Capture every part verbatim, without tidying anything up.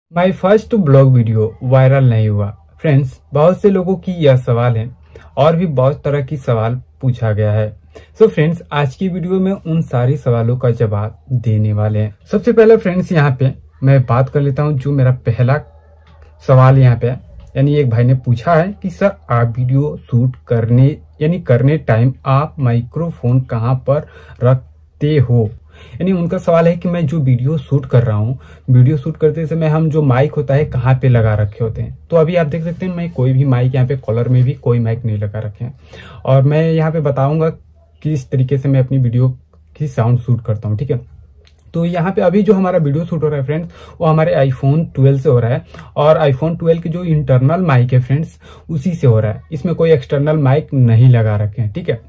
माई first blog video viral नहीं हुआ। Friends, बहुत से लोगों की यह सवाल है और भी बहुत तरह की सवाल पूछा गया है। सो so फ्रेंड्स, आज की वीडियो में उन सारी सवालों का जवाब देने वाले हैं। सबसे पहले फ्रेंड्स, यहाँ पे मैं बात कर लेता हूँ जो मेरा पहला सवाल यहाँ पे है। यानी एक भाई ने पूछा है कि सर आप वीडियो शूट करने यानी करने टाइम आप माइक्रोफोन कहाँ पर रखते हो। यानी उनका सवाल है कि मैं जो वीडियो शूट कर रहा हूँ, वीडियो शूट करते समय हम जो माइक होता है कहाँ पे लगा रखे होते हैं। तो अभी आप देख सकते हैं मैं कोई भी माइक यहाँ पे कॉलर में भी कोई माइक नहीं लगा रखे हैं। और मैं यहाँ पे बताऊंगा किस तरीके से मैं अपनी वीडियो की साउंड शूट करता हूँ। ठीक है, तो यहाँ पे अभी जो हमारा वीडियो शूट हो रहा है फ्रेंड्स, वो हमारे आईफोन ट्वेल्व से हो रहा है। और आईफोन ट्वेल्व की जो इंटरनल माइक है फ्रेंड्स, उसी से हो रहा है। इसमें कोई एक्सटर्नल माइक नहीं लगा रखे हैं। ठीक है,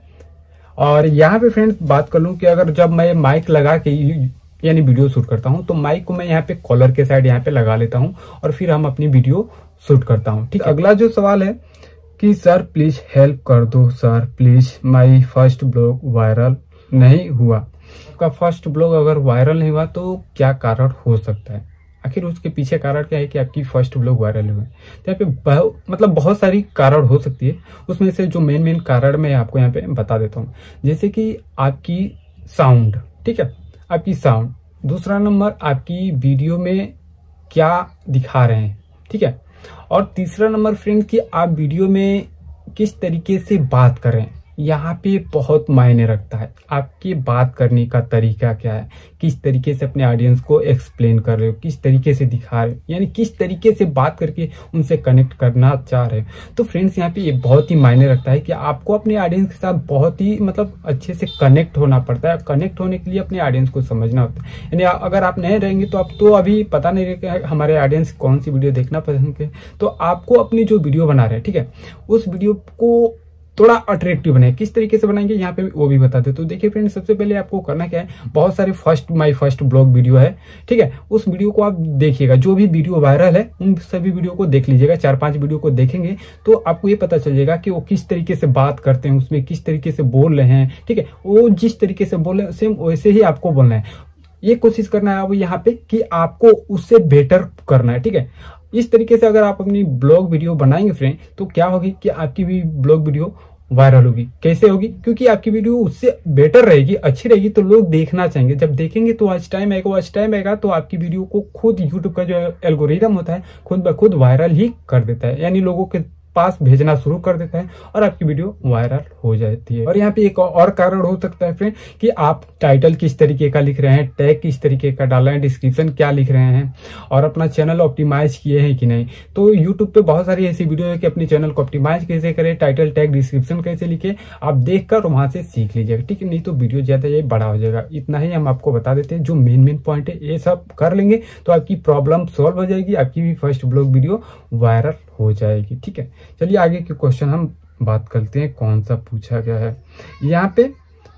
और यहाँ पे फ्रेंड्स बात कर लूँ कि अगर जब मैं माइक लगा के यानी वीडियो शूट करता हूँ तो माइक को मैं यहाँ पे कॉलर के साइड यहाँ पे लगा लेता हूँ और फिर हम अपनी वीडियो शूट करता हूँ। ठीक है, अगला जो सवाल है कि सर प्लीज हेल्प कर दो, sir please my first blog viral नहीं हुआ। आपका फर्स्ट ब्लॉग अगर वायरल नहीं हुआ तो क्या कारण हो सकता है? आखिर उसके पीछे कारण क्या है कि आपकी फर्स्ट ब्लॉग वायरल हुए? तो यहाँ पे बहु, मतलब बहुत सारी कारण हो सकती है। उसमें से जो मेन मेन कारण मैं आपको यहाँ पे बता देता हूँ, जैसे कि आपकी साउंड। ठीक है, आपकी साउंड। दूसरा नंबर, आपकी वीडियो में क्या दिखा रहे हैं। ठीक है, और तीसरा नंबर फ्रेंड कि आप वीडियो में किस तरीके से बात कर रहे हैं। यहाँ पे बहुत मायने रखता है आपके बात करने का तरीका क्या है, किस तरीके से अपने ऑडियंस को एक्सप्लेन कर रहे हो, किस तरीके से दिखा रहे हो, यानी किस तरीके से बात करके उनसे कनेक्ट करना चाह रहे हो। तो फ्रेंड्स, यहाँ पे ये बहुत ही मायने रखता है कि आपको अपने ऑडियंस के साथ बहुत ही मतलब अच्छे से कनेक्ट होना पड़ता है। कनेक्ट होने के लिए अपने ऑडियंस को समझना होता है। यानी अगर आप नए रहेंगे तो आप तो अभी पता नहीं रहेगा हमारे ऑडियंस कौन सी वीडियो देखना पसंद करे। तो आपको अपनी जो वीडियो बना रहे हैं, ठीक है, उस वीडियो को थोड़ा अट्रैक्टिव बनाए। किस तरीके से बनाएंगे यहाँ पे वो भी बता दे। तो देखिए फ्रेंड्स, सबसे पहले आपको करना क्या है, बहुत सारे first my first blog video है। ठीक है, उस वीडियो को आप देखिएगा। जो भी वीडियो वायरल है उन सभी वीडियो को देख लीजिएगा। चार पांच वीडियो को देखेंगे तो आपको ये पता चल जाएगा कि वो किस तरीके से बात करते हैं, उसमें किस तरीके से बोल रहे हैं। ठीक है, वो जिस तरीके से बोल रहे हैं सेम वैसे ही आपको बोलना है। ये कोशिश करना है अब यहाँ पे कि आपको उससे बेटर करना है। ठीक है, इस तरीके से अगर आप अपनी ब्लॉग वीडियो बनाएंगे फ्रेंड, तो क्या होगी कि आपकी भी ब्लॉग वीडियो वायरल होगी। कैसे होगी? क्योंकि आपकी वीडियो उससे बेटर रहेगी, अच्छी रहेगी, तो लोग देखना चाहेंगे। जब देखेंगे तो वॉच टाइम आएगा, वॉच टाइम आएगा तो आपकी वीडियो को खुद यूट्यूब का जो एल्गोरिदम होता है खुद ब खुद वायरल ही कर देता है। यानी लोगों के पास भेजना शुरू कर देता है और आपकी वीडियो वायरल हो जाती है। और यहाँ पे एक और कारण हो सकता है फ्रेंड कि आप टाइटल किस तरीके का लिख रहे हैं, टैग किस तरीके का डाल रहे हैं, डिस्क्रिप्शन क्या लिख रहे हैं, और अपना चैनल ऑप्टिमाइज किए हैं कि नहीं। तो यूट्यूब पे बहुत सारी ऐसी वीडियो है कि अपने चैनल को ऑप्टिमाइज कैसे करें, टाइटल टैग डिस्क्रिप्शन कैसे लिखे, आप देख कर वहां से सीख लीजिएगा। ठीक है, नहीं तो वीडियो ज्यादा ये बड़ा हो जाएगा। इतना ही हम आपको बता देते हैं। जो मेन मेन पॉइंट है ये सब कर लेंगे तो आपकी प्रॉब्लम सॉल्व हो जाएगी, आपकी भी फर्स्ट ब्लॉग वीडियो वायरल हो जाएगी। ठीक है, चलिए आगे के क्वेश्चन हम बात करते हैं। कौन सा पूछा गया है यहाँ पे?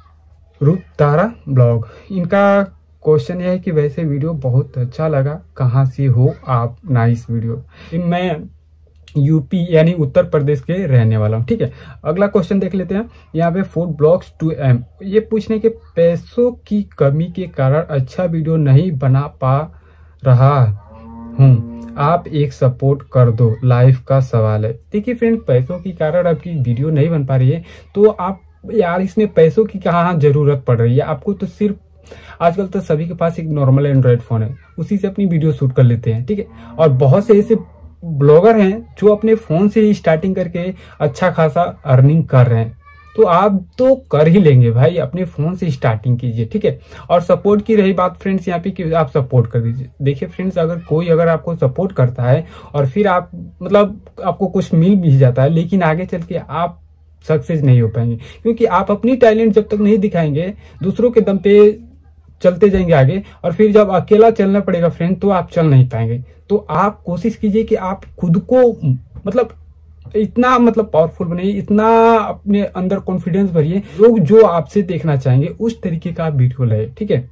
रूप तारा ब्लॉग, इनका क्वेश्चन यह है कि वैसे वीडियो बहुत अच्छा लगा, कहाँ से हो आप? Nice video. मैं यूपी यानी उत्तर प्रदेश के रहने वाला हूँ। ठीक है, अगला क्वेश्चन देख लेते हैं। यहाँ पे फूड ब्लॉग्स टू एम, ये पूछने के पैसों की कमी के कारण अच्छा वीडियो नहीं बना पा रहा हूँ, आप एक सपोर्ट कर दो, लाइफ का सवाल है। देखिए फ्रेंड, पैसों के कारण आपकी वीडियो नहीं बन पा रही है तो आप यार इसमें पैसों की कहाँ जरूरत पड़ रही है आपको? तो सिर्फ आजकल तो सभी के पास एक नॉर्मल एंड्रॉइड फोन है, उसी से अपनी वीडियो शूट कर लेते हैं। ठीक है, और बहुत से ऐसे ब्लॉगर हैं जो अपने फोन से ही स्टार्टिंग करके अच्छा खासा अर्निंग कर रहे हैं। तो आप तो कर ही लेंगे भाई, अपने फोन से स्टार्टिंग कीजिए। ठीक है, और सपोर्ट की रही बात फ्रेंड्स यहाँ पे कि आप सपोर्ट कर दीजिए। देखिए फ्रेंड्स, अगर कोई अगर आपको सपोर्ट करता है और फिर आप मतलब आपको कुछ मिल भी जाता है, लेकिन आगे चल के आप सक्सेस नहीं हो पाएंगे, क्योंकि आप अपनी टैलेंट जब तक नहीं दिखाएंगे, दूसरों के दम पे चलते जाएंगे आगे, और फिर जब अकेला चलना पड़ेगा फ्रेंड तो आप चल नहीं पाएंगे। तो आप कोशिश कीजिए कि आप खुद को मतलब इतना मतलब पावरफुल बनिए, इतना अपने अंदर कॉन्फिडेंस भरिए, लोग जो आपसे देखना चाहेंगे उस तरीके का आप वीडियो लाए। ठीक है,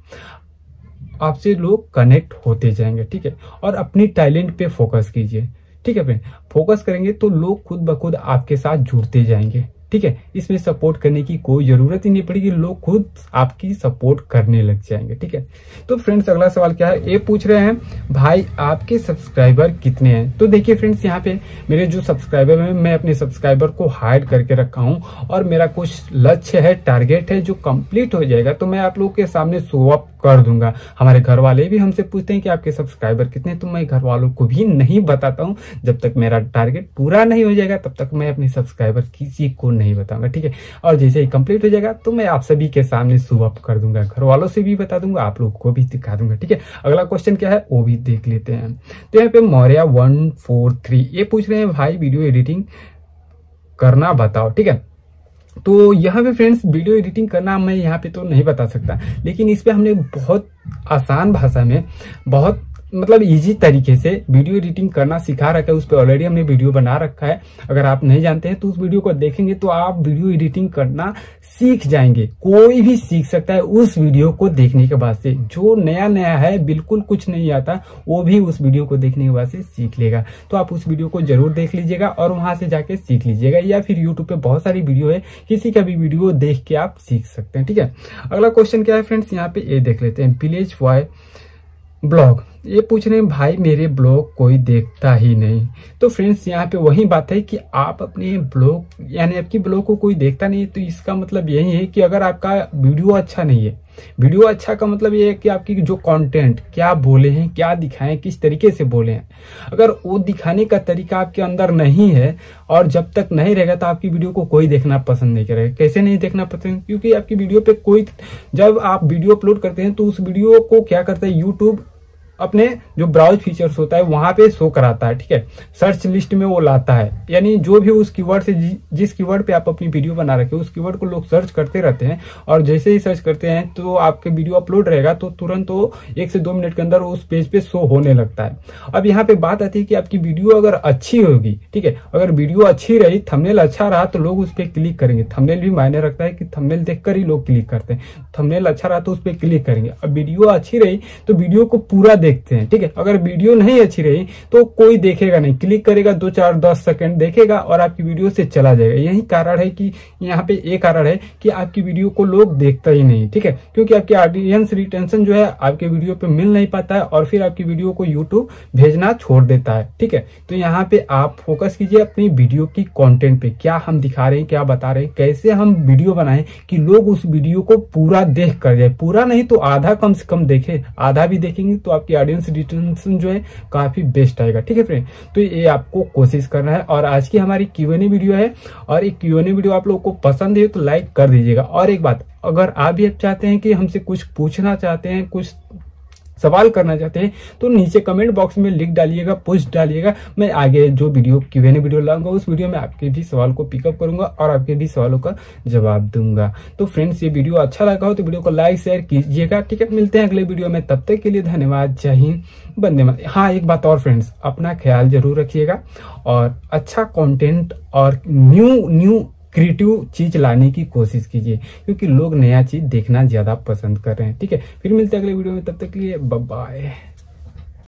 आपसे लोग कनेक्ट होते जाएंगे। ठीक है, और अपनी टैलेंट पे फोकस कीजिए। ठीक है फ्रेंड, फोकस करेंगे तो लोग खुद ब खुद आपके साथ जुड़ते जाएंगे। ठीक है। इसमें सपोर्ट करने की कोई जरूरत ही नहीं पड़ेगी, लोग खुद आपकी सपोर्ट करने लग जाएंगे, ठीक है। तो फ्रेंड्स अगला सवाल क्या है, ये पूछ रहे हैं भाई आपके सब्सक्राइबर कितने हैं। तो देखिए फ्रेंड्स यहाँ पे मेरे जो सब्सक्राइबर हैं, मैं अपने सब्सक्राइबर को हाइड करके रखा हूँ और मेरा कुछ लक्ष्य है, टारगेट है, जो कंप्लीट हो जाएगा तो मैं आप लोगों के सामने शो अप कर दूंगा। हमारे घर वाले भी हमसे पूछते हैं कि आपके सब्सक्राइबर कितने, तो मैं घर वालों को भी नहीं बताता हूँ। जब तक मेरा टारगेट पूरा नहीं हो जाएगा तब तक मैं अपने सब्सक्राइबर किसी को नहीं बताऊंगा, ठीक है। और जैसे ही कंप्लीट हो जाएगा तो मैं आप सभी के सामने शो अप कर दूंगा, घर वालों से भी बता दूंगा, आप लोग को भी दिखा दूंगा, ठीक है। अगला क्वेश्चन क्या है वो भी देख लेते हैं। तो यहाँ पे मौर्या वन फोर थ्री ये पूछ रहे हैं भाई वीडियो एडिटिंग करना बताओ, ठीक है। तो यहाँ पे फ्रेंड्स वीडियो एडिटिंग करना मैं यहाँ पे तो नहीं बता सकता, लेकिन इस पे हमने बहुत आसान भाषा में, बहुत मतलब इजी तरीके से वीडियो एडिटिंग करना सिखा रखा है। उस पर ऑलरेडी हमने वीडियो बना रखा है। अगर आप नहीं जानते हैं तो उस वीडियो को देखेंगे तो आप वीडियो एडिटिंग करना सीख जाएंगे। कोई भी सीख सकता है उस वीडियो को देखने के बाद से। जो नया नया है, बिल्कुल कुछ नहीं आता, वो भी उस वीडियो को देखने के बाद से सीख लेगा। तो आप उस वीडियो को जरूर देख लीजिएगा और वहां से जाके सीख लीजिएगा, या फिर यूट्यूब पे बहुत सारी वीडियो है, किसी का भी वीडियो देख के आप सीख सकते हैं, ठीक है। अगला क्वेश्चन क्या है फ्रेंड्स, यहाँ पे ये देख लेते हैं। विलेज बॉय ब्लॉग ये पूछ रहे हैं भाई मेरे ब्लॉग कोई देखता ही नहीं। तो फ्रेंड्स यहाँ पे वही बात है कि आप अपने ब्लॉग यानी आपकी ब्लॉग को कोई देखता नहीं, तो इसका मतलब यही है कि अगर आपका वीडियो अच्छा नहीं है, वीडियो अच्छा का मतलब ये है कि आपकी जो कंटेंट क्या बोले हैं, क्या दिखाएं, किस तरीके से बोले हैं, अगर वो दिखाने का तरीका आपके अंदर नहीं है और जब तक नहीं रहेगा तो आपकी वीडियो को कोई देखना पसंद नहीं करेगा। कैसे नहीं देखना पसंद, क्योंकि आपकी वीडियो पे कोई, जब आप वीडियो अपलोड करते हैं तो उस वीडियो को क्या करता है यूट्यूब अपने जो ब्राउज फीचर्स होता है वहां पे शो कराता है, ठीक है। सर्च लिस्ट में वो लाता है, यानी जो भी उस कीवर्ड से जि, जिस कीवर्ड पे आप अपनी वीडियो बना रखे हो उस कीवर्ड को लोग सर्च करते रहते हैं, और जैसे ही सर्च करते हैं तो आपके वीडियो अपलोड रहेगा तो तुरंत वो एक से दो मिनट के अंदर उस पेज पे शो होने लगता है। अब यहाँ पे बात आती है कि आपकी वीडियो अगर अच्छी होगी, ठीक है, अगर वीडियो अच्छी रही, थंबनेल अच्छा रहा तो लोग उस पर क्लिक करेंगे। थंबनेल भी मायने रखता है कि थंबनेल देखकर ही लोग क्लिक करते हैं। थंबनेल अच्छा रहा तो उस पर क्लिक करेंगे। अब वीडियो अच्छी रही तो वीडियो को पूरा देखते हैं, ठीक है। अगर वीडियो नहीं अच्छी रही तो कोई देखेगा नहीं, क्लिक करेगा, दो चार दस सेकंड देखेगा और आपकी वीडियो से चला जाएगा। यही कारण है कि यहाँ पे एक कारण है कि आपकी वीडियो को लोग देखता ही नहीं, ठीक है, क्योंकि आपकी ऑडियंस रिटेंशन जो है आपके वीडियो पे मिल नहीं पाता है और फिर आपकी वीडियो को यूट्यूब भेजना छोड़ देता है, ठीक है। तो यहाँ पे आप फोकस कीजिए अपनी वीडियो की कंटेंट पे, क्या हम दिखा रहे हैं, क्या बता रहे हैं, कैसे हम वीडियो बनाएं कि लोग उस वीडियो को पूरा देख कर जाए। पूरा नहीं तो आधा कम से कम देखे, आधा भी देखेंगे तो आपकी ऑडियंस रिटेंशन जो है काफी बेस्ट आएगा, ठीक है फ्रेंड। तो ये आपको कोशिश करना है। और आज की हमारी क्यू एन ए वीडियो है, और एक क्यू एन ए वीडियो आप लोगों को पसंद है तो लाइक कर दीजिएगा। और एक बात, अगर आप भी चाहते हैं कि हमसे कुछ पूछना चाहते हैं, कुछ सवाल करना चाहते हैं तो नीचे कमेंट बॉक्स में लिख डालिएगा, पूछ डालिएगा। मैं आगे जो video Q and A video लाऊंगा उस वीडियो में आपके भी सवाल को पिकअप करूंगा और आपके भी सवालों का जवाब दूंगा। तो फ्रेंड्स ये वीडियो अच्छा लगा हो तो वीडियो को लाइक शेयर कीजिएगा, ठीक है। मिलते हैं अगले वीडियो में, तब तक के लिए धन्यवाद, जय हिंद, वंदे मातरम। हाँ एक बात और फ्रेंड्स, अपना ख्याल जरूर रखिएगा और अच्छा कंटेंट और न्यू न्यू क्रिएटिव चीज लाने की कोशिश कीजिए, क्योंकि लोग नया चीज देखना ज्यादा पसंद कर रहे हैं, ठीक है। फिर मिलते हैं अगले वीडियो में, तब तक के लिए बाय बाय।